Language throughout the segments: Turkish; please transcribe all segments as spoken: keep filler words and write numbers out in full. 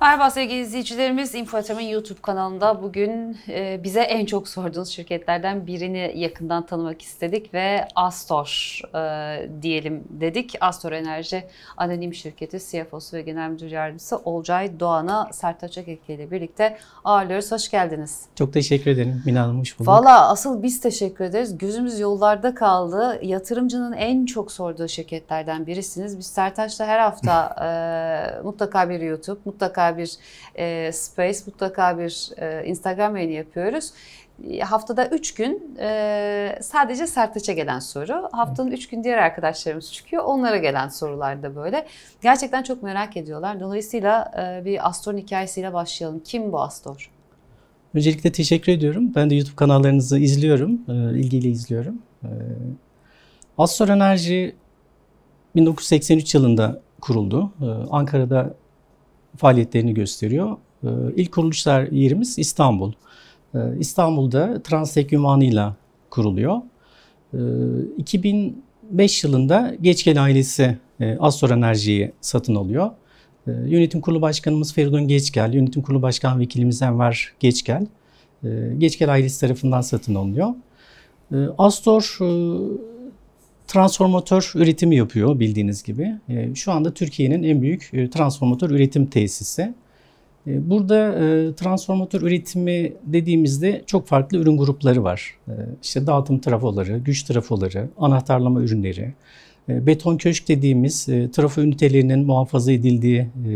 Merhaba sevgili izleyicilerimiz. InfoYatırım'ın YouTube kanalında bugün e, bize en çok sorduğunuz şirketlerden birini yakından tanımak istedik ve Astor e, diyelim dedik. Astor Enerji Anonim Şirketi C F O'su ve Genel Müdür Yardımcısı Olcay Doğan'ı Sertaç Akeke ile birlikte ağırlıyoruz. Hoş geldiniz. Çok teşekkür ederim Mina Hanım, hoş bulduk. Valla asıl biz teşekkür ederiz. Gözümüz yollarda kaldı. Yatırımcının en çok sorduğu şirketlerden birisiniz. Biz Sertaç'la her hafta e, mutlaka bir YouTube, mutlaka bir e, Space, mutlaka bir e, Instagram yayını yapıyoruz. E, haftada üç gün e, sadece Sertaç'a gelen soru. Haftanın üç gün diğer arkadaşlarımız çıkıyor. Onlara gelen sorular da böyle. Gerçekten çok merak ediyorlar. Dolayısıyla e, bir Astor'un hikayesiyle başlayalım. Kim bu Astor? Öncelikle teşekkür ediyorum. Ben de YouTube kanallarınızı izliyorum, e, ilgiyle izliyorum. E, Astor Enerji bin dokuz yüz seksen üç yılında kuruldu. E, Ankara'da faaliyetlerini gösteriyor. E, ilk kuruluşlar yerimiz İstanbul. E, İstanbul'da Transtek ünvanıyla kuruluyor. E, iki bin beş yılında Geçgel ailesi e, Astor Enerji'yi satın alıyor. E, yönetim kurulu başkanımız Feridun Geçgel, yönetim kurulu başkan vekilimiz Enver Geçgel, e, Geçgel ailesi tarafından satın alınıyor. E, Astor e, transformatör üretimi yapıyor bildiğiniz gibi. E, şu anda Türkiye'nin en büyük e, transformatör üretim tesisi. E, burada e, transformatör üretimi dediğimizde çok farklı ürün grupları var. E, işte dağıtım trafoları, güç trafoları, anahtarlama ürünleri, e, beton köşk dediğimiz e, trafo ünitelerinin muhafaza edildiği e,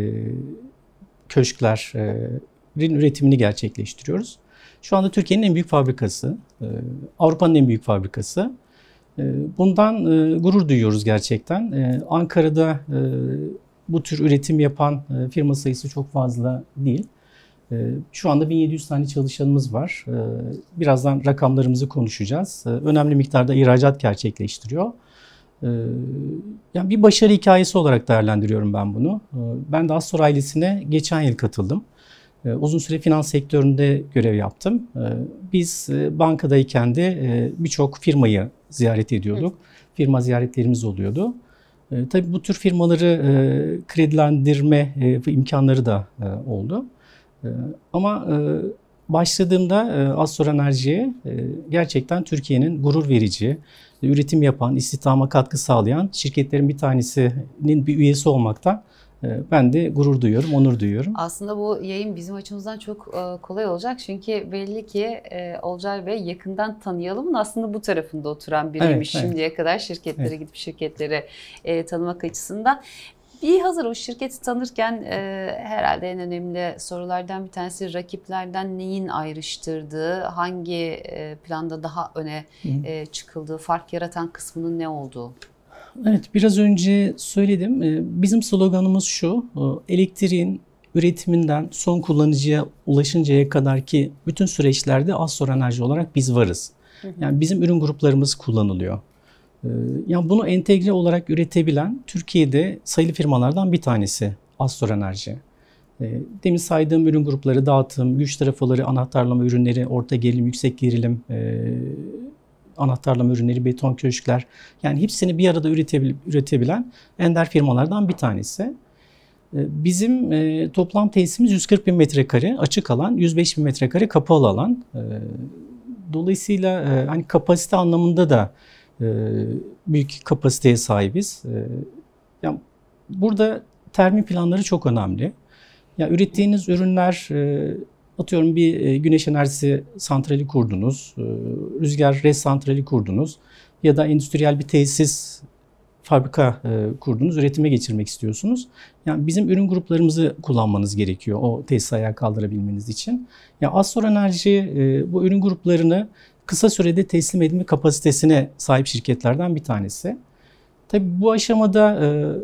köşklerin üretimini gerçekleştiriyoruz. Şu anda Türkiye'nin en büyük fabrikası, e, Avrupa'nın en büyük fabrikası. Bundan gurur duyuyoruz gerçekten. Ankara'da bu tür üretim yapan firma sayısı çok fazla değil. Şu anda bin yedi yüz tane çalışanımız var. Birazdan rakamlarımızı konuşacağız. Önemli miktarda ihracat gerçekleştiriyor. Yani bir başarı hikayesi olarak değerlendiriyorum ben bunu. Ben de Astor ailesine geçen yıl katıldım. Uzun süre finans sektöründe görev yaptım. Biz bankadayken de birçok firmayı ziyaret ediyorduk. Hı. Firma ziyaretlerimiz oluyordu. Tabii bu tür firmaları kredilendirme imkanları da oldu. Ama başladığımda Astor Enerji'ye gerçekten Türkiye'nin gurur verici, üretim yapan, istihdama katkı sağlayan şirketlerin bir tanesinin bir üyesi olmaktan ben de gurur duyuyorum, onur duyuyorum. Aslında bu yayın bizim açımızdan çok kolay olacak. Çünkü belli ki Olcay Bey yakından tanıyalımın aslında bu tarafında oturan biriymiş. Evet, şimdiye evet. kadar şirketlere evet. gidip şirketleri tanımak açısından. Bir hazır o şirketi tanırken e, herhalde en önemli sorulardan bir tanesi rakiplerden neyin ayrıştırdığı, hangi e, planda daha öne e, çıkıldığı, fark yaratan kısmının ne olduğu? Evet, biraz önce söyledim. Bizim sloganımız şu: elektriğin üretiminden son kullanıcıya ulaşıncaya kadar ki bütün süreçlerde Astor Enerji olarak biz varız. Hı hı. Yani bizim ürün gruplarımız kullanılıyor. Yani bunu entegre olarak üretebilen Türkiye'de sayılı firmalardan bir tanesi Astor Enerji. Demin saydığım ürün grupları, dağıtım, güç trafoları, anahtarlama ürünleri, orta gerilim, yüksek gerilim anahtarlama ürünleri, beton köşkler, yani hepsini bir arada üretebilen ender firmalardan bir tanesi. Bizim toplam tesisimiz yüz kırk bin metrekare açık alan, yüz beş bin metrekare kapalı alan. Dolayısıyla hani kapasite anlamında da büyük kapasiteye sahibiz. Yani burada termin planları çok önemli. Yani ürettiğiniz ürünler, atıyorum bir güneş enerjisi santrali kurdunuz, rüzgar res santrali kurdunuz ya da endüstriyel bir tesis, fabrika kurdunuz, üretime geçirmek istiyorsunuz. Yani bizim ürün gruplarımızı kullanmanız gerekiyor o tesisi ayağa kaldırabilmeniz için. Yani Astor Enerji bu ürün gruplarını kısa sürede teslim edilme kapasitesine sahip şirketlerden bir tanesi. Tabii bu aşamada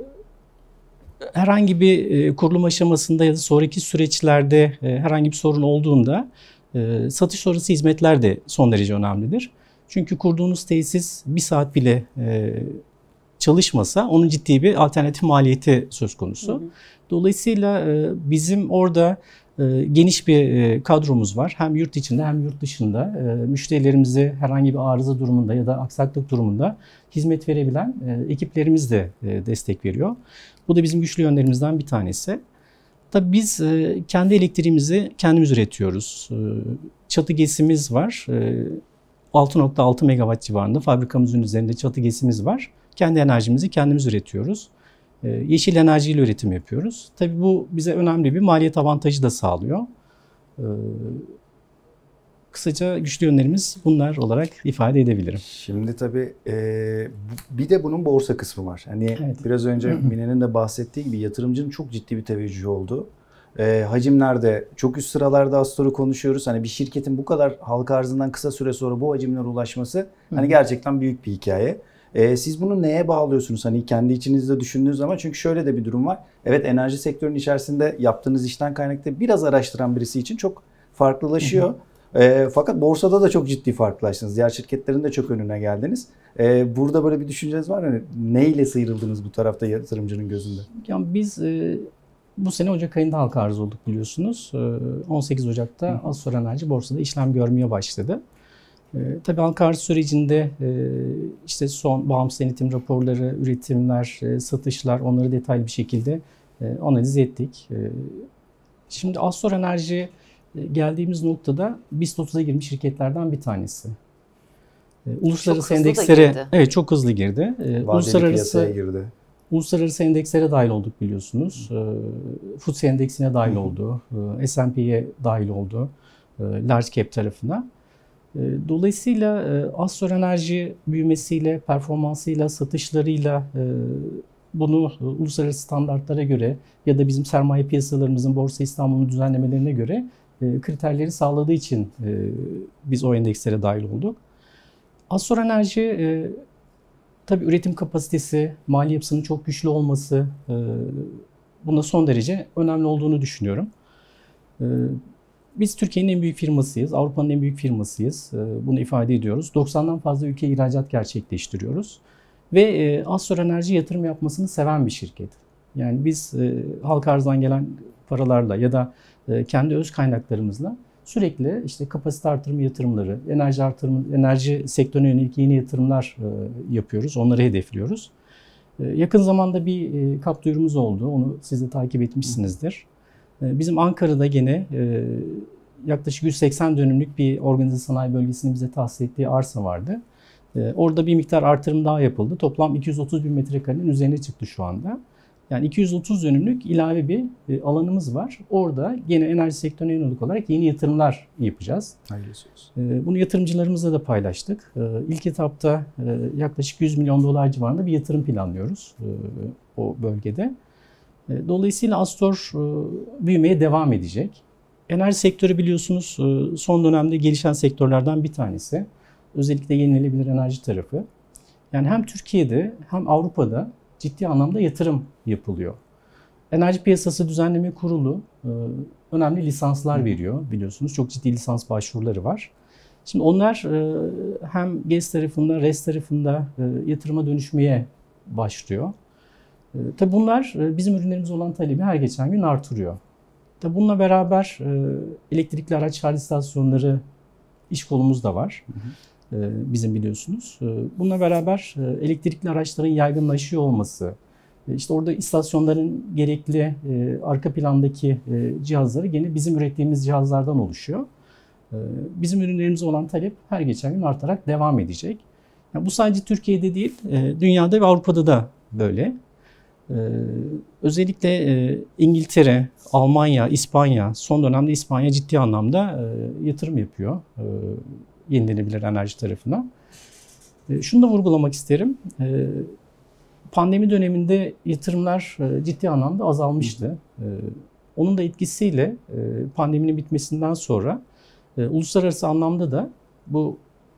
herhangi bir kurulum aşamasında ya da sonraki süreçlerde herhangi bir sorun olduğunda satış sonrası hizmetler de son derece önemlidir. Çünkü kurduğunuz tesis bir saat bile çalışmasa onun ciddi bir alternatif maliyeti söz konusu. Hı hı. Dolayısıyla bizim orada geniş bir kadromuz var. Hem yurt içinde hem yurt dışında müşterilerimize herhangi bir arıza durumunda ya da aksaklık durumunda hizmet verebilen ekiplerimiz de destek veriyor. Bu da bizim güçlü yönlerimizden bir tanesi. Tabii biz e, kendi elektriğimizi kendimiz üretiyoruz. E, çatı gesimiz var. E, altı nokta altı megawatt civarında fabrikamızın üzerinde çatı gesimiz var. Kendi enerjimizi kendimiz üretiyoruz. E, yeşil enerjiyle üretim yapıyoruz. Tabii bu bize önemli bir maliyet avantajı da sağlıyor. E, Kısaca güçlü yönlerimiz bunlar olarak ifade edebilirim. Şimdi tabii e, bir de bunun borsa kısmı var. Hani evet. Biraz önce Mine'nin de bahsettiği gibi yatırımcının çok ciddi bir teveccühü oldu. E, hacimlerde çok üst sıralarda Astor'u konuşuyoruz. Hani bir şirketin bu kadar halka arzından kısa süre sonra bu hacimlere ulaşması hani gerçekten büyük bir hikaye. E, siz bunu neye bağlıyorsunuz? Hani kendi içinizde düşündüğünüz zaman, çünkü şöyle de bir durum var. Evet, enerji sektörünün içerisinde yaptığınız işten kaynaklı biraz araştıran birisi için çok farklılaşıyor. E, fakat borsada da çok ciddi farklılaştınız. Diğer şirketlerin de çok önüne geldiniz. E, burada böyle bir düşünceniz var mı? Neyle sıyrıldınız bu tarafta yatırımcının gözünde? Yani biz e, bu sene Ocak ayında halka arz olduk biliyorsunuz. E, on sekiz Ocak'ta Astor Enerji borsada işlem görmeye başladı. E, tabii halka arz sürecinde e, işte son bağımsız denetim raporları, üretimler, e, satışlar, onları detaylı bir şekilde e, analiz ettik. E, şimdi Astor Enerji geldiğimiz noktada BIST otuza girmiş şirketlerden bir tanesi. Uluslararası endekslere evet çok hızlı girdi. Vadeli uluslararası girdi. Uluslararası endekslere dahil olduk biliyorsunuz. F T S E endeksine dahil oldu. S and P'ye dahil oldu. Large cap tarafına. Dolayısıyla Astor Enerji büyümesiyle, performansıyla, satışlarıyla bunu uluslararası standartlara göre ya da bizim sermaye piyasalarımızın Borsa İstanbul'un düzenlemelerine göre kriterleri sağladığı için biz o endekslere dahil olduk. Astor Enerji tabii üretim kapasitesi, mali yapısının çok güçlü olması buna son derece önemli olduğunu düşünüyorum. Biz Türkiye'nin en büyük firmasıyız, Avrupa'nın en büyük firmasıyız. Bunu ifade ediyoruz. doksandan fazla ülkeye ihracat gerçekleştiriyoruz. Ve Astor Enerji yatırım yapmasını seven bir şirket. Yani biz halka arzdan gelen paralarla ya da kendi öz kaynaklarımızla sürekli işte kapasite artırımı yatırımları, enerji artırımı, enerji sektörüne yönelik yeni yatırımlar yapıyoruz. Onları hedefliyoruz. Yakın zamanda bir kap duyurumuz oldu. Onu siz de takip etmişsinizdir. Bizim Ankara'da gene yaklaşık yüz seksen dönümlük bir organize sanayi bölgesinin bize tahsis ettiği arsa vardı. Orada bir miktar artırım daha yapıldı. Toplam iki yüz otuz bin metrekarenin üzerine çıktı şu anda. Yani iki yüz otuz dönümlük ilave bir alanımız var. Orada gene enerji sektörüne yönelik olarak yeni yatırımlar yapacağız. Hayırlısı olsun. Bunu yatırımcılarımızla da paylaştık. İlk etapta yaklaşık yüz milyon dolar civarında bir yatırım planlıyoruz o bölgede. Dolayısıyla Astor büyümeye devam edecek. Enerji sektörü biliyorsunuz son dönemde gelişen sektörlerden bir tanesi. Özellikle yenilenebilir enerji tarafı. Yani hem Türkiye'de hem Avrupa'da ciddi anlamda yatırım yapılıyor. Enerji Piyasası Düzenleme Kurulu önemli lisanslar veriyor biliyorsunuz. Çok ciddi lisans başvuruları var. Şimdi onlar hem GES tarafında, RES tarafında yatırıma dönüşmeye başlıyor. Tabii bunlar bizim ürünlerimiz olan talebi her geçen gün artırıyor. Tabii bununla beraber elektrikli araç şarj istasyonları iş kolumuz da var. Hı hı. Bizim biliyorsunuz. Bununla beraber elektrikli araçların yaygınlaşıyor olması, işte orada istasyonların gerekli arka plandaki cihazları gene bizim ürettiğimiz cihazlardan oluşuyor. Bizim ürünlerimize olan talep her geçen gün artarak devam edecek. Yani bu sadece Türkiye'de değil, dünyada ve Avrupa'da da böyle. Özellikle İngiltere, Almanya, İspanya, son dönemde İspanya ciddi anlamda yatırım yapıyor yenilenebilir enerji tarafına. Şunu da vurgulamak isterim. Pandemi döneminde yatırımlar ciddi anlamda azalmıştı. Onun da etkisiyle pandeminin bitmesinden sonra uluslararası anlamda da bu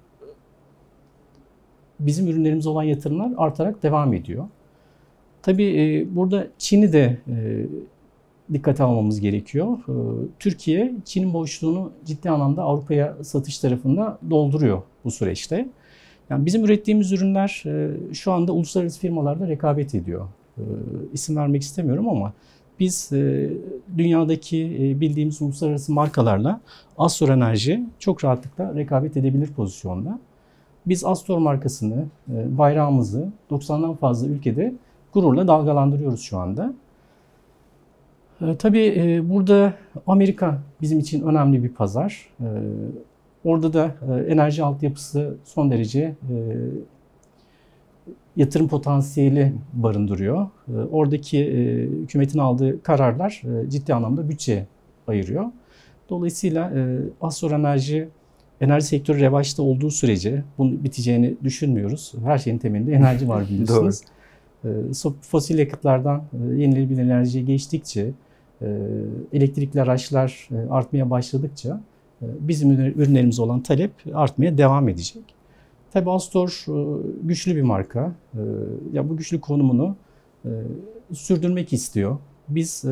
bizim ürünlerimize olan yatırımlar artarak devam ediyor. Tabii burada Çin'i de dikkate almamız gerekiyor. Türkiye, Çin'in boşluğunu ciddi anlamda Avrupa'ya satış tarafında dolduruyor bu süreçte. Yani bizim ürettiğimiz ürünler şu anda uluslararası firmalarda rekabet ediyor. İsim vermek istemiyorum ama biz dünyadaki bildiğimiz uluslararası markalarla Astor Enerji çok rahatlıkla rekabet edebilir pozisyonda. Biz Astor markasını, bayrağımızı doksandan fazla ülkede gururla dalgalandırıyoruz şu anda. E, tabii e, burada Amerika bizim için önemli bir pazar. E, orada da e, enerji altyapısı son derece e, yatırım potansiyeli barındırıyor. E, oradaki e, hükümetin aldığı kararlar e, ciddi anlamda bütçe ayırıyor. Dolayısıyla e, Astor Enerji enerji sektörü revaçta olduğu sürece bunun biteceğini düşünmüyoruz. Her şeyin temelinde enerji var biliyorsunuz. Doğru. Fosil yakıtlardan yenilenebilir enerjiye geçtikçe, elektrikli araçlar artmaya başladıkça bizim ürünlerimiz olan talep artmaya devam edecek. Tabii Astor güçlü bir marka. Ya bu güçlü konumunu sürdürmek istiyor. Biz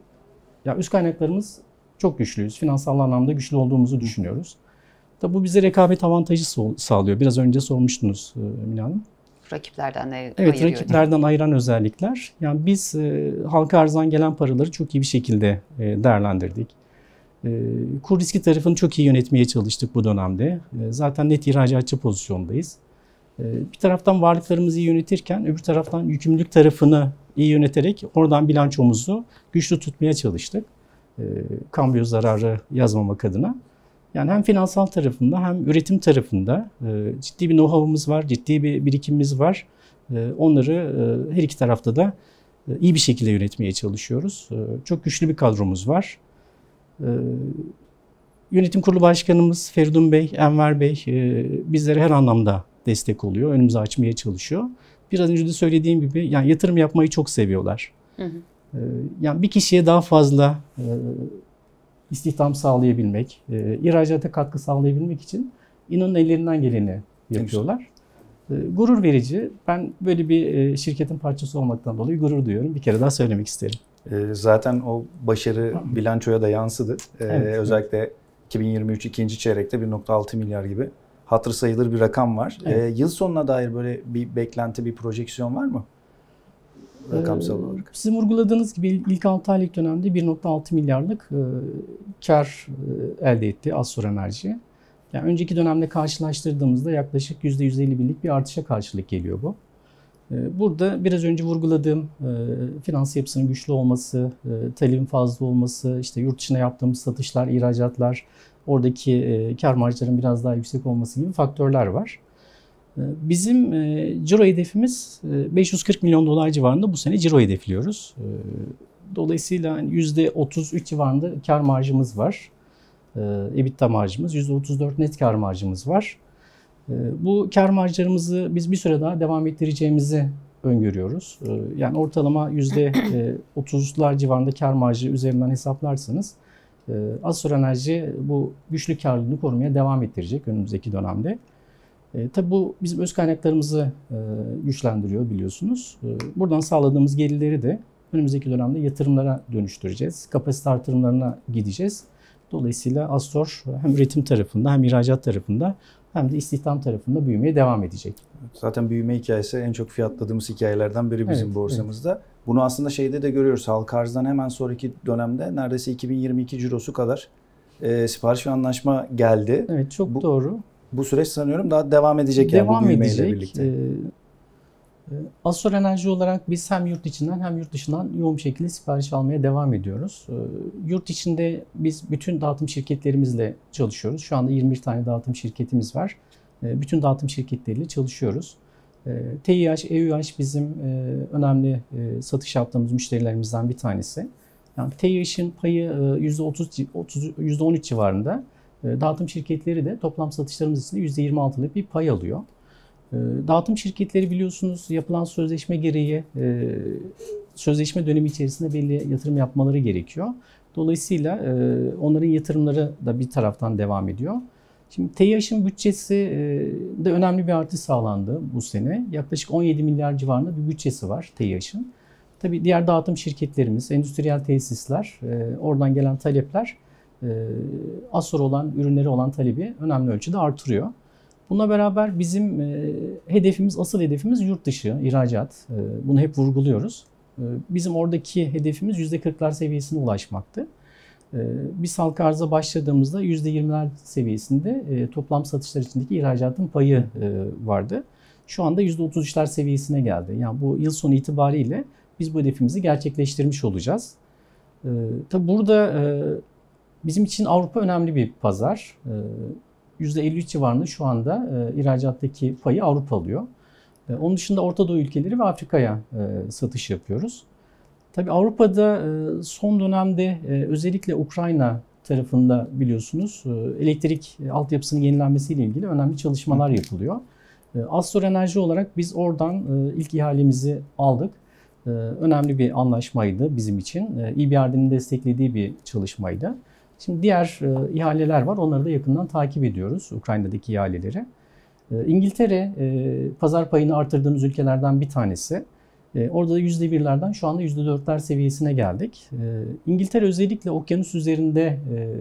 ya üst kaynaklarımız çok güçlüyüz. Finansal anlamda güçlü olduğumuzu düşünüyoruz. Tabii bu bize rekabet avantajı sağlıyor. Biraz önce sormuştunuz Mine Hanım. Rakiplerden de Evet, ayırıyor, rakiplerden ayıran özellikler. Yani biz e, halka arzdan gelen paraları çok iyi bir şekilde e, değerlendirdik. E, kur riski tarafını çok iyi yönetmeye çalıştık bu dönemde. E, zaten net ihracatçı pozisyondayız. E, bir taraftan varlıklarımızı iyi yönetirken öbür taraftan yükümlülük tarafını iyi yöneterek oradan bilançomuzu güçlü tutmaya çalıştık. E, kambiyo zararı yazmamak adına. Yani hem finansal tarafında hem üretim tarafında e, ciddi bir know-how'umuz var, ciddi bir birikimimiz var. E, onları e, her iki tarafta da e, iyi bir şekilde yönetmeye çalışıyoruz. E, çok güçlü bir kadromuz var. E, yönetim kurulu başkanımız Feridun Bey, Enver Bey e, bizlere her anlamda destek oluyor, önümüzü açmaya çalışıyor. Biraz önce de söylediğim gibi yani yatırım yapmayı çok seviyorlar. Hı hı. E, yani bir kişiye daha fazla e, istihdam sağlayabilmek, e, ihracata katkı sağlayabilmek için inanın ellerinden geleni yapıyorlar. E, gurur verici. Ben böyle bir e, şirketin parçası olmaktan dolayı gurur duyuyorum. Bir kere daha söylemek isterim. E, zaten o başarı bilançoya da yansıdı. E, evet, özellikle evet. iki bin yirmi üç ikinci çeyrekte bir virgül altı milyar gibi hatırı sayılır bir rakam var. Evet. E, yıl sonuna dair böyle bir beklenti, bir projeksiyon var mı? Rakamsal olarak. Sizin vurguladığınız gibi ilk altı aylık dönemde bir virgül altı milyarlık e, kar e, elde etti Astor Enerji. Yani önceki dönemle karşılaştırdığımızda yaklaşık yüzde yüz elli birlik bir artışa karşılık geliyor bu. E, burada biraz önce vurguladığım e, finans yapısının güçlü olması, e, talebin fazla olması, işte yurt dışına yaptığımız satışlar, ihracatlar, oradaki e, kar marjlarının biraz daha yüksek olması gibi faktörler var. Bizim e, ciro hedefimiz e, beş yüz kırk milyon dolar civarında bu sene ciro hedefliyoruz. E, dolayısıyla yüzde otuz üç civarında kar marjımız var. E, EBITDA marjımız, yüzde otuz dört net kar marjımız var. E, bu kar marjlarımızı biz bir süre daha devam ettireceğimizi öngörüyoruz. E, yani ortalama yüzde otuzlar civarında kar marjı üzerinden hesaplarsanız e, Astor Enerji bu güçlü karlılığını korumaya devam ettirecek önümüzdeki dönemde. E, tabii bu bizim öz kaynaklarımızı e, güçlendiriyor biliyorsunuz. E, buradan sağladığımız gelirleri de önümüzdeki dönemde yatırımlara dönüştüreceğiz. Kapasite artırımlarına gideceğiz. Dolayısıyla Astor hem üretim tarafında hem ihracat tarafında hem de istihdam tarafında büyümeye devam edecek. Zaten büyüme hikayesi en çok fiyatladığımız hikayelerden biri bizim evet, borsamızda. Evet. Bunu aslında şeyde de görüyoruz. Halka arzdan hemen sonraki dönemde neredeyse iki bin yirmi iki cirosu kadar e, sipariş ve anlaşma geldi. Evet, çok bu, doğru. Bu süreç sanıyorum daha devam edecek devam yani bu büyümeyle edecek. birlikte. Ee, Astor Enerji olarak biz hem yurt içinden hem yurt dışından yoğun bir şekilde sipariş almaya devam ediyoruz. Ee, yurt içinde biz bütün dağıtım şirketlerimizle çalışıyoruz. Şu anda yirmi bir tane dağıtım şirketimiz var. Ee, bütün dağıtım şirketleriyle çalışıyoruz. Ee, T İ H, E Ü H bizim e, önemli e, satış yaptığımız müşterilerimizden bir tanesi. Yani T İ H'in payı e, yüzde otuz, yüzde on üç civarında. Dağıtım şirketleri de toplam satışlarımız içinde yüzde yirmi altılık bir pay alıyor. Dağıtım şirketleri biliyorsunuz yapılan sözleşme gereği sözleşme dönemi içerisinde belli yatırım yapmaları gerekiyor. Dolayısıyla onların yatırımları da bir taraftan devam ediyor. Şimdi T İ H'in bütçesi de önemli bir artış sağlandı bu sene. Yaklaşık on yedi milyar civarında bir bütçesi var T İ H'in. Tabii diğer dağıtım şirketlerimiz, endüstriyel tesisler, oradan gelen talepler Astor olan, ürünleri olan talebi önemli ölçüde artırıyor. Bununla beraber bizim hedefimiz, asıl hedefimiz yurt dışı, ihracat. Bunu hep vurguluyoruz. Bizim oradaki hedefimiz yüzde kırklar seviyesine ulaşmaktı. Biz halka arza başladığımızda yüzde yirmiler seviyesinde toplam satışlar içindeki ihracatın payı vardı. Şu anda yüzde otuz üçler seviyesine geldi. Yani bu yıl sonu itibariyle biz bu hedefimizi gerçekleştirmiş olacağız. E, tabii burada e, bizim için Avrupa önemli bir pazar. E, yüzde elli üç civarında şu anda e, ihracattaki payı Avrupa alıyor. E, onun dışında Orta Doğu ülkeleri ve Afrika'ya e, satış yapıyoruz. Tabii Avrupa'da e, son dönemde e, özellikle Ukrayna tarafında biliyorsunuz e, elektrik altyapısının yenilenmesiyle ilgili önemli çalışmalar yapılıyor. E, Astor Enerji olarak biz oradan e, ilk ihalemizi aldık. E, önemli bir anlaşmaydı bizim için. E, İ B R D'nin desteklediği bir çalışmaydı. Şimdi diğer e, ihaleler var. Onları da yakından takip ediyoruz, Ukrayna'daki ihaleleri. E, İngiltere e, pazar payını artırdığımız ülkelerden bir tanesi. E, orada da yüzde birlerden şu anda yüzde dörtler seviyesine geldik. E, İngiltere özellikle okyanus üzerinde e,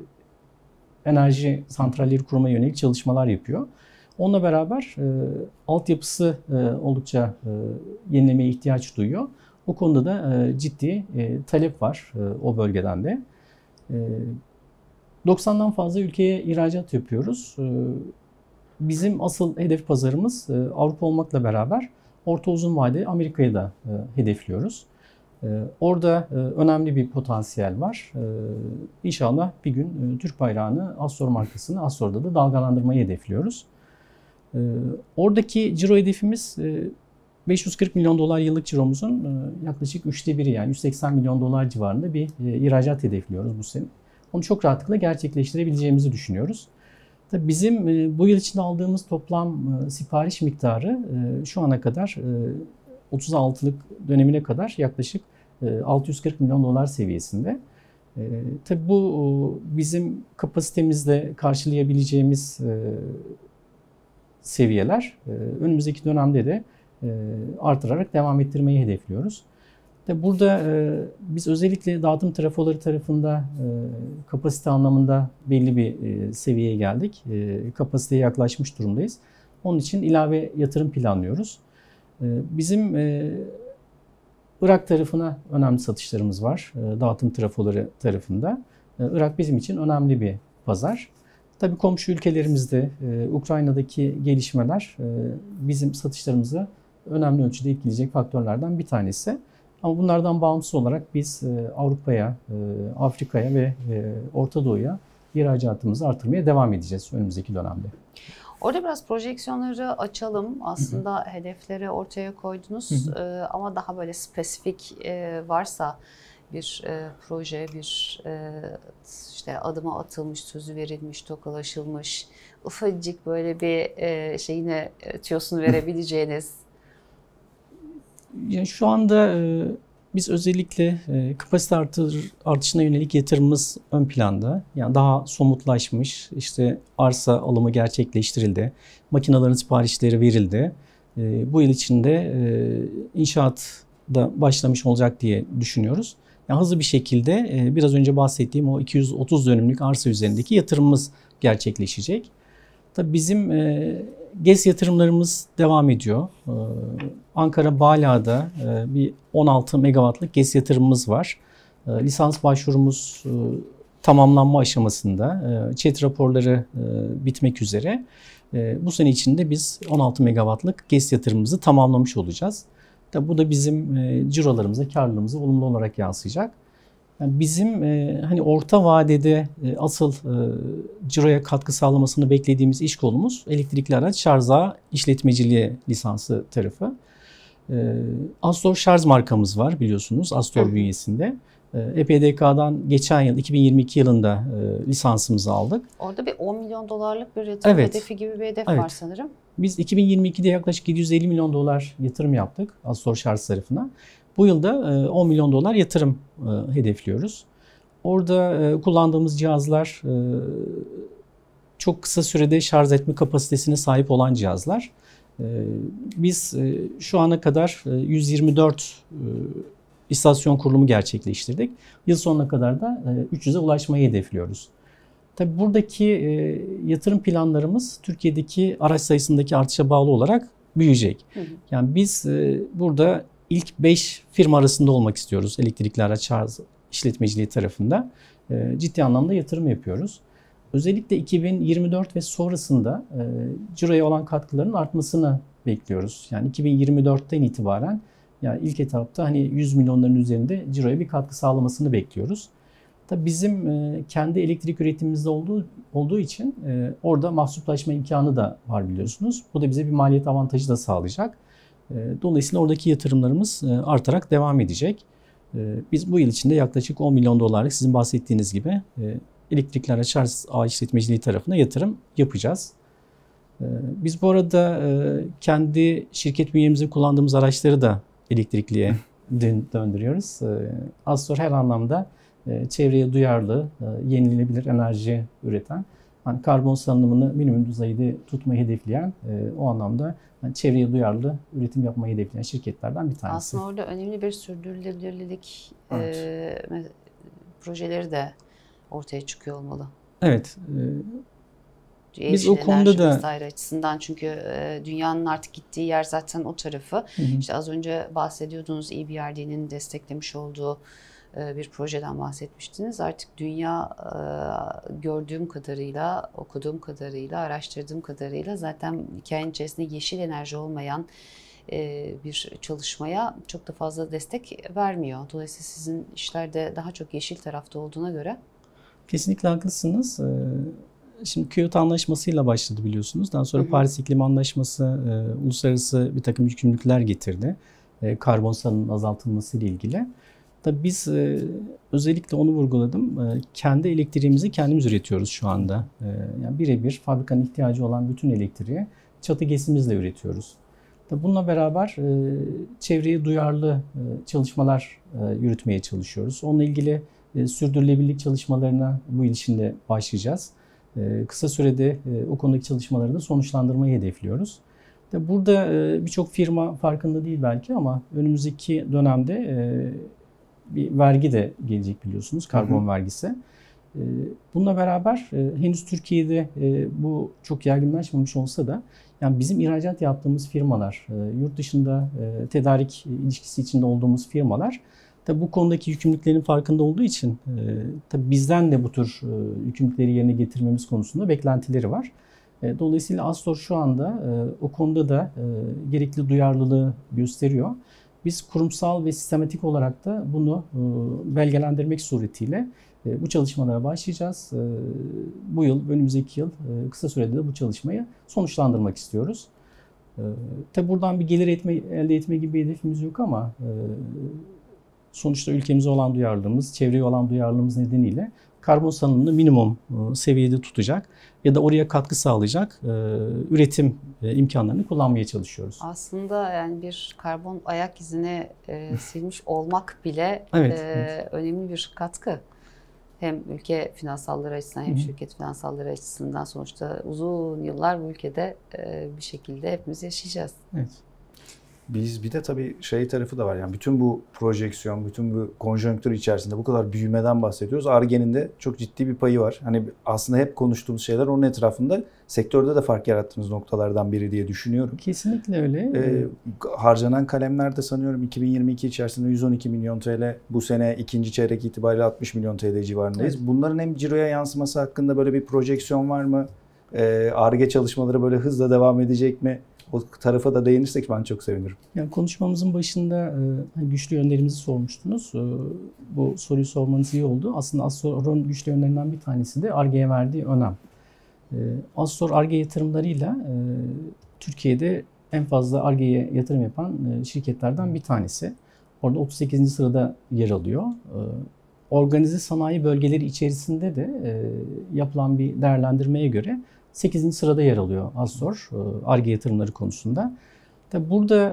enerji santralleri kurmaya yönelik çalışmalar yapıyor. Onunla beraber e, altyapısı e, oldukça e, yenilemeye ihtiyaç duyuyor. O konuda da e, ciddi e, talep var e, o bölgeden de. E, doksandan fazla ülkeye ihracat yapıyoruz. E, bizim asıl hedef pazarımız e, Avrupa olmakla beraber orta uzun vadeli Amerika'yı da e, hedefliyoruz. E, orada e, önemli bir potansiyel var. E, İnşallah bir gün e, Türk bayrağını, Astor markasını Astor'da da dalgalandırmayı hedefliyoruz. E, oradaki ciro hedefimiz e, beş yüz kırk milyon dolar yıllık ciromuzun e, yaklaşık üçte biri yani yüz seksen milyon dolar civarında bir e, ihracat hedefliyoruz bu sene. Onu çok rahatlıkla gerçekleştirebileceğimizi düşünüyoruz. Tabii bizim bu yıl içinde aldığımız toplam sipariş miktarı şu ana kadar otuz altılık dönemine kadar yaklaşık altı yüz kırk milyon dolar seviyesinde. Tabii bu bizim kapasitemizde karşılayabileceğimiz seviyeler. Önümüzdeki dönemde de artırarak devam ettirmeyi hedefliyoruz. Burada e, biz özellikle dağıtım trafoları tarafında e, kapasite anlamında belli bir e, seviyeye geldik. E, kapasiteye yaklaşmış durumdayız. Onun için ilave yatırım planlıyoruz. E, bizim e, Irak tarafına önemli satışlarımız var. E, dağıtım trafoları tarafında. E, Irak bizim için önemli bir pazar. Tabii komşu ülkelerimizde e, Ukrayna'daki gelişmeler e, bizim satışlarımızı önemli ölçüde etkileyecek faktörlerden bir tanesi. Ama bunlardan bağımsız olarak biz Avrupa'ya, Afrika'ya ve Orta Doğu'ya ihracatımızı artırmaya devam edeceğiz önümüzdeki dönemde. Orada biraz projeksiyonları açalım. Aslında hı hı. hedefleri ortaya koydunuz hı hı. ama daha böyle spesifik varsa bir proje, bir işte adıma atılmış, sözü verilmiş, tokalaşılmış, ufacık böyle bir şeyine tüyosunu verebileceğiniz. Yani şu anda e, biz özellikle e, kapasite artır, artışına yönelik yatırımımız ön planda. Yani daha somutlaşmış, işte arsa alımı gerçekleştirildi, makinelerin siparişleri verildi. E, bu yıl içinde e, inşaat da başlamış olacak diye düşünüyoruz. Yani hızlı bir şekilde e, biraz önce bahsettiğim o iki yüz otuz dönümlük arsa üzerindeki yatırımımız gerçekleşecek. Tabii bizim e, GES yatırımlarımız devam ediyor. Ee, Ankara Bala'da e, bir on altı megawattlık GES yatırımımız var. E, lisans başvurumuz e, tamamlanma aşamasında. E, ÇED raporları e, bitmek üzere. E, bu sene içinde biz on altı megawattlık GES yatırımımızı tamamlamış olacağız. Tabii bu da bizim e, cirolarımıza, karlılığımıza olumlu olarak yansıyacak. Yani bizim e, hani orta vadede e, asıl e, ciroya katkı sağlamasını beklediğimiz iş kolumuz elektrikli araç şarj ağı işletmeciliği lisansı tarafı. E, Astor şarj markamız var biliyorsunuz Astor Hı. bünyesinde. E, E P D K'dan geçen yıl iki bin yirmi iki yılında e, lisansımızı aldık. Orada bir on milyon dolarlık bir yatırım evet. hedefi gibi bir hedef evet. var sanırım. Biz iki bin yirmi ikide yaklaşık yedi yüz elli milyon dolar yatırım yaptık Astor şarj tarafına. Bu yılda on milyon dolar yatırım hedefliyoruz. Orada kullandığımız cihazlar çok kısa sürede şarj etme kapasitesine sahip olan cihazlar. Biz şu ana kadar yüz yirmi dört istasyon kurulumu gerçekleştirdik. Yıl sonuna kadar da üç yüze ulaşmayı hedefliyoruz. Tabii buradaki yatırım planlarımız Türkiye'deki araç sayısındaki artışa bağlı olarak büyüyecek. Hı hı. Yani biz burada İlk beş firma arasında olmak istiyoruz elektrikli araç şarj işletmeciliği tarafında. E, ciddi anlamda yatırım yapıyoruz. Özellikle iki bin yirmi dört ve sonrasında e, ciroya olan katkıların artmasını bekliyoruz. Yani iki bin yirmi dörtten itibaren Yani ilk etapta hani yüz milyonların üzerinde ciroya bir katkı sağlamasını bekliyoruz. Tabii bizim e, kendi elektrik üretimimizde olduğu olduğu için e, orada mahsuplaşma imkanı da var biliyorsunuz. Bu da bize bir maliyet avantajı da sağlayacak. E, dolayısıyla oradaki yatırımlarımız e, artarak devam edecek. E, biz bu yıl içinde yaklaşık on milyon dolarlık sizin bahsettiğiniz gibi e, elektrikli araç ağ işletmeciliği tarafına yatırım yapacağız. E, biz bu arada e, kendi şirket bünyemizde kullandığımız araçları da elektrikliye döndürüyoruz. E, Astor her anlamda çevreye duyarlı, yenilenebilir enerji üreten, yani karbon salınımını minimum düzeyde tutmayı hedefleyen, o anlamda yani çevreye duyarlı üretim yapmayı hedefleyen şirketlerden bir tanesi. Aslında orada önemli bir sürdürülebilirlik evet. e, projeleri de ortaya çıkıyor olmalı. Evet. E, Biz o konuda da vesaire açısından, çünkü e, dünyanın artık gittiği yer zaten o tarafı. Hı hı. İşte az önce bahsediyordunuz, E B R D'nin desteklemiş olduğu bir projeden bahsetmiştiniz. Artık dünya gördüğüm kadarıyla, okuduğum kadarıyla, araştırdığım kadarıyla zaten hikayenin içerisinde yeşil enerji olmayan bir çalışmaya çok da fazla destek vermiyor. Dolayısıyla sizin işlerde daha çok yeşil tarafta olduğuna göre. Kesinlikle haklısınız. Şimdi Kyoto Anlaşması'yla başladı biliyorsunuz. Daha sonra hı hı. Paris İklim Anlaşması e, uluslararası bir takım yükümlülükler getirdi. E, karbon salınımının azaltılması ile ilgili. Tabii biz e, özellikle onu vurguladım. E, kendi elektriğimizi kendimiz üretiyoruz şu anda. E, yani birebir fabrikanın ihtiyacı olan bütün elektriği çatı gesimizle üretiyoruz. Tabii bununla beraber e, çevreye duyarlı e, çalışmalar e, yürütmeye çalışıyoruz. Onunla ilgili e, sürdürülebilirlik çalışmalarına bu yıl içinde başlayacağız. E, kısa sürede e, o konudaki çalışmaları da sonuçlandırmayı hedefliyoruz. Tabii burada e, birçok firma farkında değil belki, ama önümüzdeki dönemde e, bir vergi de gelecek biliyorsunuz, karbon hı hı. vergisi. Bununla beraber henüz Türkiye'de bu çok yaygınlaşmamış olsa da yani bizim ihracat yaptığımız firmalar, yurt dışında tedarik ilişkisi içinde olduğumuz firmalar tabii bu konudaki yükümlülüklerin farkında olduğu için tabii bizden de bu tür yükümlülükleri yerine getirmemiz konusunda beklentileri var. Dolayısıyla Astor şu anda o konuda da gerekli duyarlılığı gösteriyor. Biz kurumsal ve sistematik olarak da bunu belgelendirmek suretiyle bu çalışmalara başlayacağız. Bu yıl, önümüzdeki yıl kısa sürede de bu çalışmayı sonuçlandırmak istiyoruz. Tabi buradan bir gelir etme, elde etme gibi bir hedefimiz yok, ama sonuçta ülkemize olan duyarlılığımız, çevreye olan duyarlılığımız nedeniyle karbon salınımını minimum seviyede tutacak ya da oraya katkı sağlayacak üretim imkanlarını kullanmaya çalışıyoruz. Aslında yani bir karbon ayak izini e, silmiş olmak bile evet, e, evet. önemli bir katkı. Hem ülke finansalları açısından hem Hı-hı. şirket finansalları açısından, sonuçta uzun yıllar bu ülkede e, bir şekilde hepimiz yaşayacağız. Evet. Biz bir de tabii şey tarafı da var, yani bütün bu projeksiyon, bütün bu konjonktür içerisinde bu kadar büyümeden bahsediyoruz. Ar-Ge'nin de çok ciddi bir payı var. Hani aslında hep konuştuğumuz şeyler onun etrafında, sektörde de fark yarattığınız noktalardan biri diye düşünüyorum. Kesinlikle öyle. Ee, harcanan kalemler de sanıyorum iki bin yirmi iki içerisinde yüz on iki milyon T L, bu sene ikinci çeyrek itibariyle altmış milyon T L civarındayız. Evet. Bunların hem ciroya yansıması hakkında böyle bir projeksiyon var mı? Ee, Ar-Ge çalışmaları böyle hızla devam edecek mi? O tarafa da değinirsek ben çok sevinirim. Yani konuşmamızın başında güçlü yönlerimizi sormuştunuz. Bu soruyu sormanız iyi oldu. Aslında Astor'un güçlü yönlerinden bir tanesi de Ar-Ge'ye verdiği önem. Astor Ar-Ge yatırımlarıyla Türkiye'de en fazla Ar-Ge'ye yatırım yapan şirketlerden bir tanesi. Orada otuz sekizinci sırada yer alıyor. Organize sanayi bölgeleri içerisinde de yapılan bir değerlendirmeye göre sekizinci sırada yer alıyor Astor Ar-Ge yatırımları konusunda. Tabii burada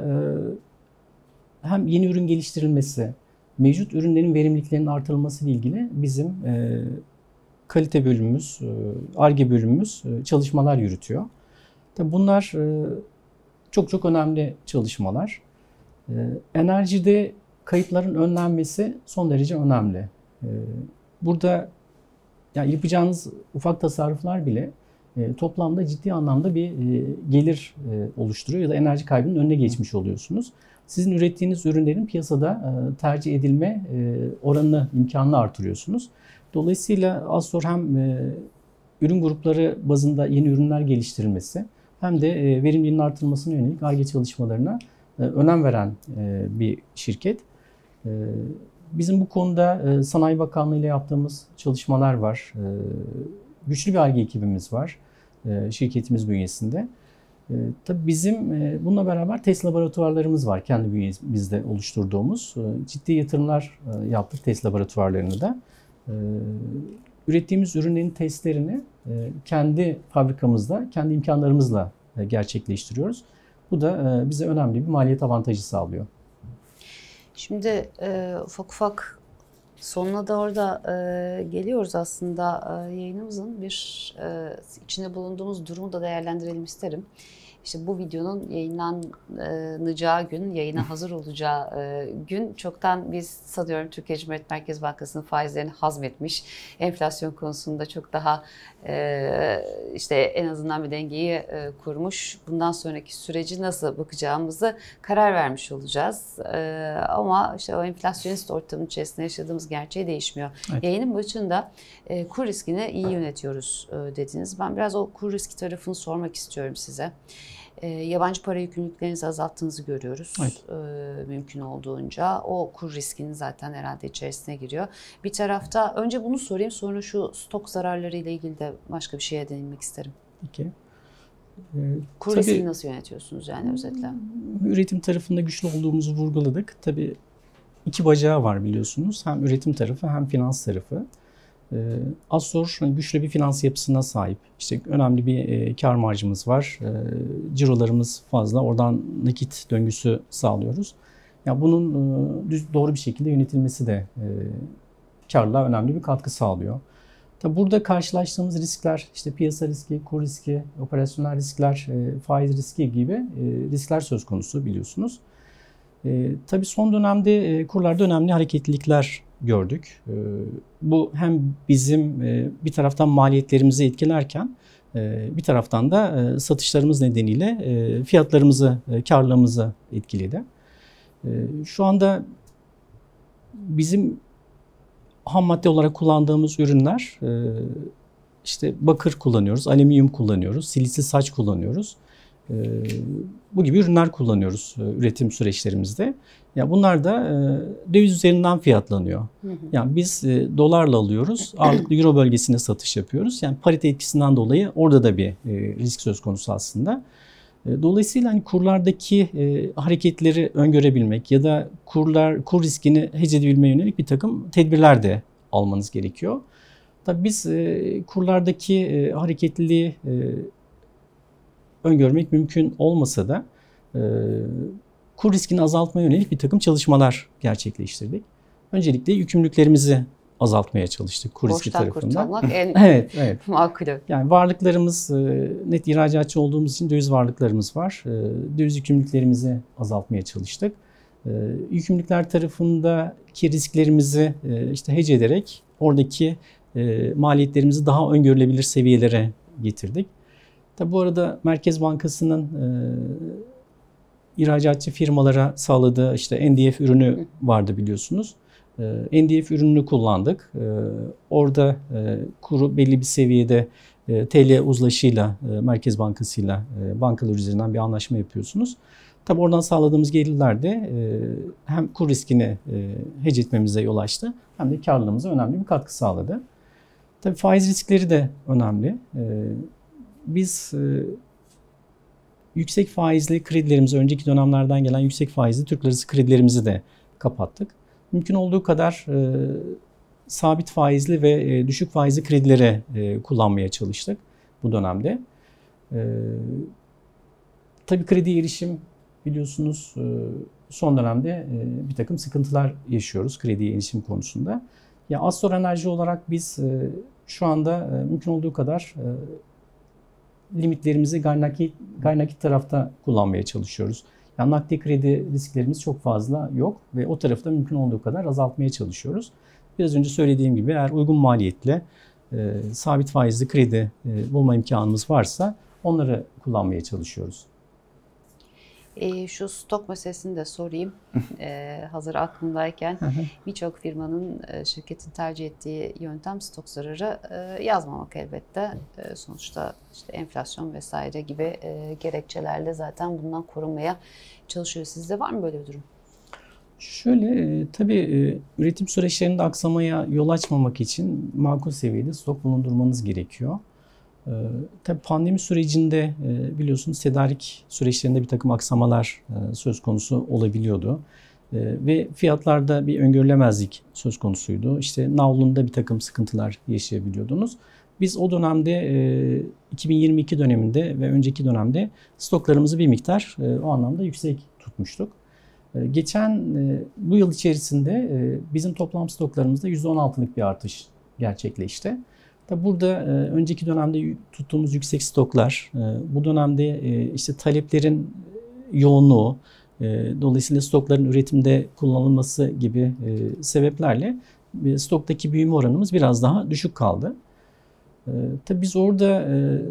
hem yeni ürün geliştirilmesi, mevcut ürünlerin verimliliklerinin artırılması ile ilgili bizim kalite bölümümüz, Ar-Ge bölümümüz çalışmalar yürütüyor. Tabii bunlar çok çok önemli çalışmalar. Enerjide kayıpların önlenmesi son derece önemli. Burada yani yapacağınız ufak tasarruflar bile E, toplamda ciddi anlamda bir e, gelir e, oluşturuyor ya da enerji kaybının önüne geçmiş oluyorsunuz. Sizin ürettiğiniz ürünlerin piyasada e, tercih edilme e, oranını, imkanını artırıyorsunuz. Dolayısıyla Astor hem e, ürün grupları bazında yeni ürünler geliştirilmesi hem de e, verimliliğin artırılmasına yönelik Ar-Ge çalışmalarına e, önem veren e, bir şirket. E, bizim bu konuda e, Sanayi Bakanlığı ile yaptığımız çalışmalar var. E, güçlü bir Ar-Ge ekibimiz var e, şirketimiz bünyesinde. E, tabii bizim e, bununla beraber test laboratuvarlarımız var. Kendi bünyemizde oluşturduğumuz. E, ciddi yatırımlar e, yaptık test laboratuvarlarını da. E, ürettiğimiz ürünlerin testlerini e, kendi fabrikamızda, kendi imkanlarımızla e, gerçekleştiriyoruz. Bu da e, bize önemli bir maliyet avantajı sağlıyor. Şimdi e, ufak ufak sonuna doğru da e, geliyoruz aslında e, yayınımızın. Bir e, içinde bulunduğumuz durumu da değerlendirelim isterim. İşte bu videonun yayınlanacağı gün, yayına hazır olacağı e, gün çoktan biz sanıyorum Türkiye Cumhuriyet Merkez Bankası'nın faizlerini hazmetmiş, enflasyon konusunda çok daha e, işte en azından bir dengeyi e, kurmuş. Bundan sonraki süreci nasıl bakacağımızı karar vermiş olacağız. E, ama işte o enflasyonist ortamın içerisinde yaşadığımız gerçeği değişmiyor. Evet. Yayının başında e, kur riskini iyi yönetiyoruz e, dediniz. Ben biraz o kur riski tarafını sormak istiyorum size. E, yabancı para yükümlülüklerinizi azalttığınızı görüyoruz. Evet. E, mümkün olduğunca. O kur riskinin zaten herhalde içerisine giriyor. Bir tarafta önce bunu sorayım, sonra şu stok zararları ile ilgili de başka bir şeye değinmek isterim. Peki. Ee, kur tabii, riskini nasıl yönetiyorsunuz yani özetle? Üretim tarafında güçlü olduğumuzu vurguladık. Tabii iki bacağı var biliyorsunuz. Hem üretim tarafı hem finans tarafı. Ee, Astor güçlü bir finans yapısına sahip. İşte önemli bir e, kar marjımız var. E, cirolarımız fazla. Oradan nakit döngüsü sağlıyoruz. Yani bunun e, düz, doğru bir şekilde yönetilmesi de e, karla önemli bir katkı sağlıyor. Tabi burada karşılaştığımız riskler, işte piyasa riski, kur riski, operasyonel riskler, e, faiz riski gibi e, riskler söz konusu biliyorsunuz. E, tabii son dönemde e, kurlarda önemli hareketlilikler gördük. E, bu hem bizim e, bir taraftan maliyetlerimizi etkilerken e, bir taraftan da e, satışlarımız nedeniyle e, fiyatlarımızı, e, karlılığımızı etkiledi. E, şu anda bizim ham madde olarak kullandığımız ürünler e, işte bakır kullanıyoruz, alüminyum kullanıyoruz, silisil saç kullanıyoruz. E, bu gibi ürünler kullanıyoruz e, üretim süreçlerimizde. Ya bunlar da e, döviz üzerinden fiyatlanıyor. Hı hı. Yani biz e, dolarla alıyoruz, ağırlıklı euro bölgesine satış yapıyoruz. Yani parite etkisinden dolayı orada da bir e, risk söz konusu aslında. E, dolayısıyla hani kurlardaki e, hareketleri öngörebilmek ya da kurlar kur riskini hedge edebilmeye yönelik bir takım tedbirler de almanız gerekiyor. Tabii biz e, kurlardaki e, hareketliliği e, öngörmek mümkün olmasa da e, kur riskini azaltmaya yönelik bir takım çalışmalar gerçekleştirdik. Öncelikle yükümlülüklerimizi azaltmaya çalıştık kur riski tarafından. Kurtulmak en evet, evet. makulü. Yani varlıklarımız, net ihracatçı olduğumuz için döviz varlıklarımız var. Döviz yükümlülüklerimizi azaltmaya çalıştık. Yükümlülükler tarafındaki risklerimizi işte hedge ederek oradaki maliyetlerimizi daha öngörülebilir seviyelere getirdik. Tabi bu arada Merkez Bankası'nın ihracatçı firmalara sağladığı işte N D F ürünü vardı biliyorsunuz. N D F ürününü kullandık. Orada kuru belli bir seviyede T L uzlaşıyla Merkez Bankası'yla bankalar üzerinden bir anlaşma yapıyorsunuz. Tabi oradan sağladığımız gelirler de hem kur riskini hedge etmemize yol açtı hem de karlılığımıza önemli bir katkı sağladı. Tabi faiz riskleri de önemli. Biz yüksek faizli kredilerimizi, önceki dönemlerden gelen yüksek faizli Türk lirası kredilerimizi de kapattık. Mümkün olduğu kadar e, sabit faizli ve e, düşük faizli kredilere e, kullanmaya çalıştık bu dönemde. E, tabii kredi erişim biliyorsunuz e, son dönemde e, bir takım sıkıntılar yaşıyoruz kredi erişim konusunda. Ya Astor Enerji olarak biz e, şu anda e, mümkün olduğu kadar e, limitlerimizi gayri nakit tarafta kullanmaya çalışıyoruz. Yani nakdi kredi risklerimiz çok fazla yok ve o tarafta mümkün olduğu kadar azaltmaya çalışıyoruz. Biraz önce söylediğim gibi eğer uygun maliyetle e, sabit faizli kredi e, bulma imkanımız varsa onları kullanmaya çalışıyoruz. E, şu stok meselesini de sorayım. e, hazır aklımdayken birçok firmanın, e, şirketin tercih ettiği yöntem stok zararı e, yazmamak elbette. E, sonuçta işte enflasyon vesaire gibi e, gerekçelerle zaten bundan korunmaya çalışıyor. Sizde var mı böyle bir durum? Şöyle e, tabii e, üretim süreçlerinde aksamaya yol açmamak için makul seviyede stok bulundurmanız gerekiyor. E, tabii pandemi sürecinde e, biliyorsunuz tedarik süreçlerinde bir takım aksamalar e, söz konusu olabiliyordu. E, ve fiyatlarda bir öngörülemezlik söz konusuydu. İşte navlunda bir takım sıkıntılar yaşayabiliyordunuz. Biz o dönemde e, iki bin yirmi iki döneminde ve önceki dönemde stoklarımızı bir miktar e, o anlamda yüksek tutmuştuk. Geçen bu yıl içerisinde bizim toplam stoklarımızda yüzde on altılık bir artış gerçekleşti. Tabi burada önceki dönemde tuttuğumuz yüksek stoklar, bu dönemde işte taleplerin yoğunluğu, dolayısıyla stokların üretimde kullanılması gibi sebeplerle stoktaki büyüme oranımız biraz daha düşük kaldı. Tabi biz orada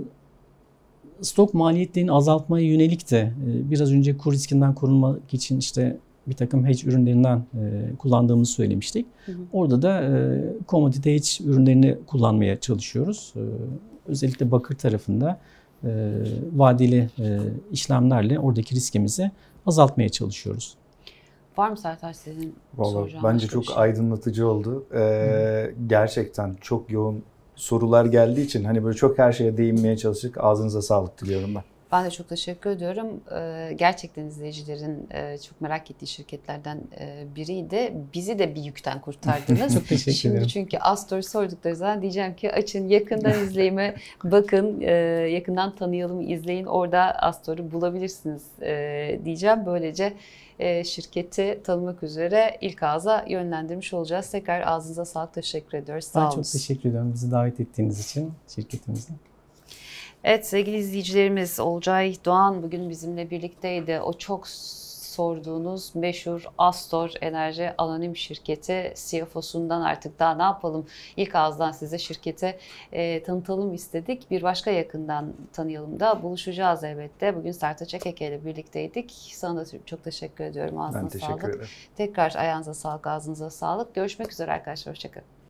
stok maliyetlerini azaltmaya yönelik de biraz önce kur riskinden korunmak için işte bir takım hedge ürünlerinden kullandığımızı söylemiştik. Hı hı. Orada da commodity hedge ürünlerini kullanmaya çalışıyoruz. Özellikle bakır tarafında vadeli işlemlerle oradaki riskimizi azaltmaya çalışıyoruz. Var mı Sertaç sizin soracağınız? Bence çok şey? aydınlatıcı oldu. Ee, gerçekten çok yoğun sorular geldiği için hani böyle çok her şeye değinmeye çalıştık. Ağzınıza sağlık diliyorum ben. Ben de çok teşekkür ediyorum. Gerçekten izleyicilerin çok merak ettiği şirketlerden biriydi. Bizi de bir yükten kurtardınız. Çok teşekkür Şimdi ederim. Çünkü Astor sordukları zaman diyeceğim ki açın yakından izleyime bakın, yakından tanıyalım, izleyin. Orada Astor'u bulabilirsiniz diyeceğim. Böylece şirketi tanımak üzere ilk ağza yönlendirmiş olacağız. Tekrar ağzınıza sağlık, teşekkür ediyoruz. Sağ olun. Ben çok teşekkür ediyorum bizi davet ettiğiniz için şirketimize. Evet sevgili izleyicilerimiz, Olcay Doğan bugün bizimle birlikteydi. O çok sorduğunuz meşhur Astor Enerji Anonim Şirketi C F O'sundan artık daha ne yapalım? İlk ağızdan size şirketi e, tanıtalım istedik. Bir başka yakından tanıyalım da buluşacağız elbette. Bugün Sertaç Ekeke ile birlikteydik. Sana da çok teşekkür ediyorum. Ağzına ben teşekkür sağlık. ederim. Tekrar ayağınıza sağlık, ağzınıza sağlık. Görüşmek üzere arkadaşlar. Hoşçakalın.